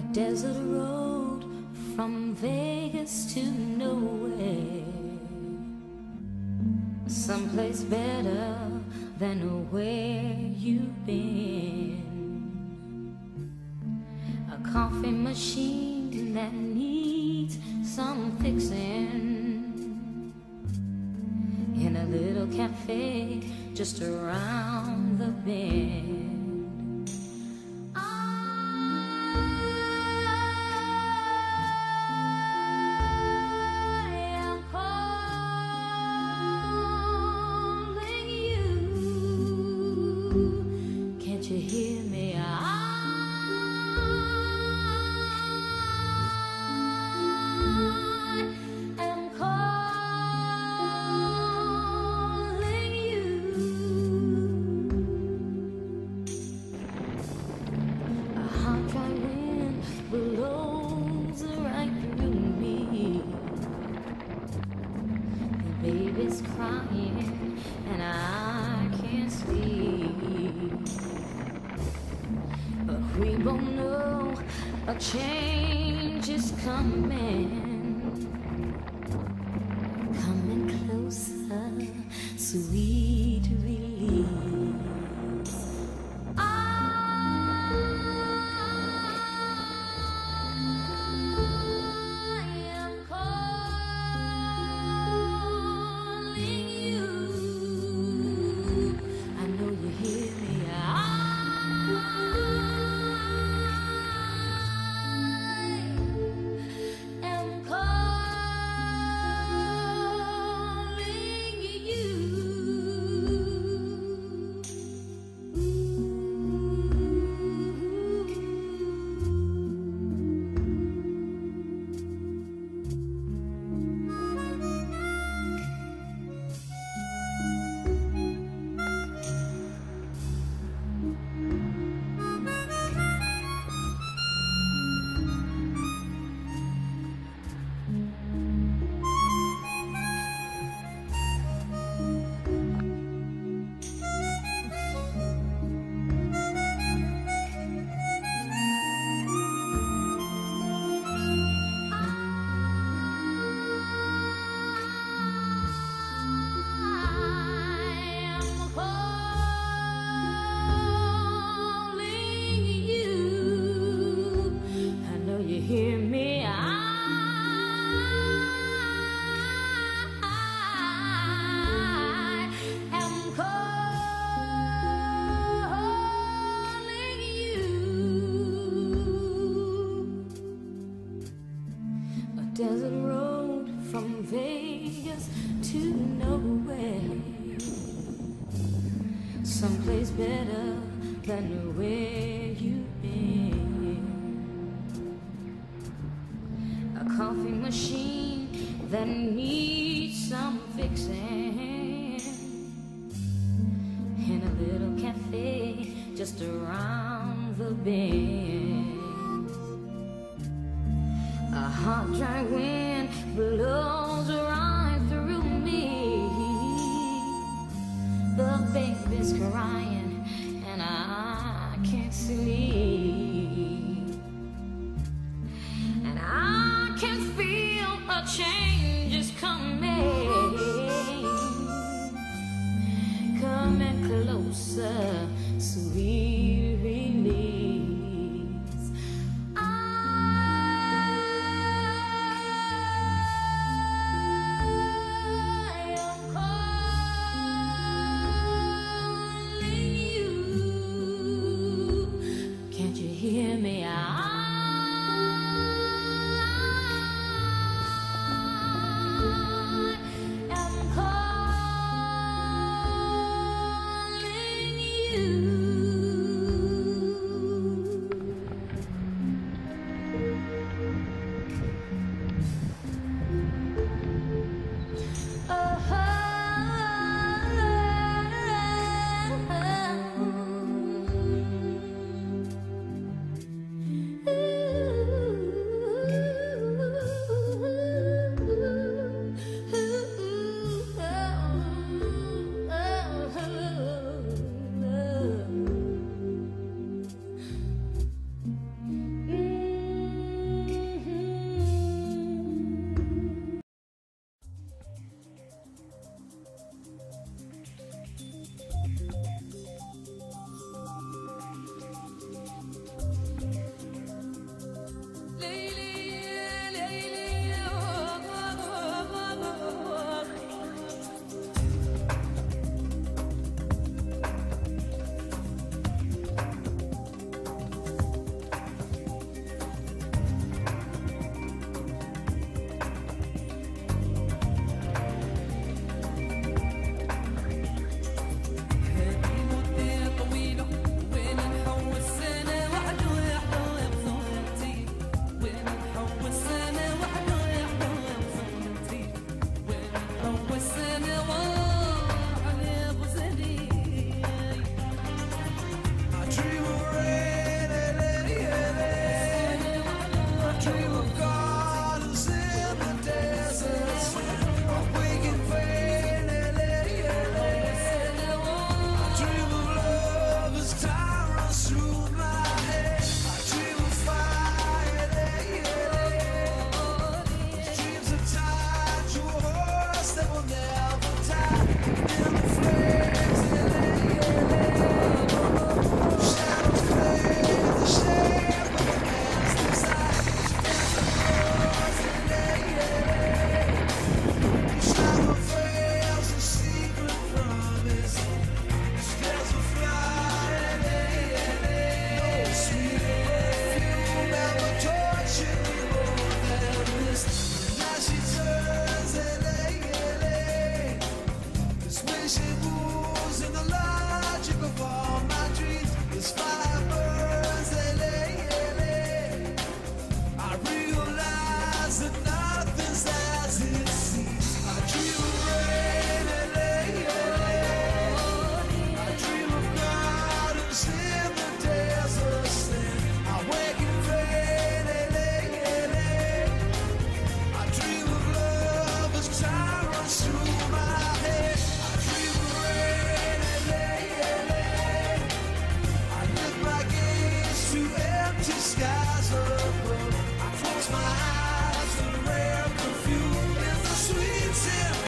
desert road from Vegas to nowhere, someplace better than where you've been. A coffee machine that needs some fixing, in a little cafe just around the bend. Can't you hear me? I am calling you. A hot dry wind blows right through me. The baby's crying and I can't sleep. But we both know a change is coming. Coming closer, sweet release. I am calling you. I know you hear me. I am calling you. Hear me, I am calling you. A desert road from Vegas to nowhere, someplace better than where you've been. A coffee machine that needs some fixing, in a little cafe just around the bend. A hot dry wind blows right through me. The baby's crying and I can't sleep. And I can feel a change is coming. Coming closer, sweet release. I am calling you. Can't you hear me? I am calling you.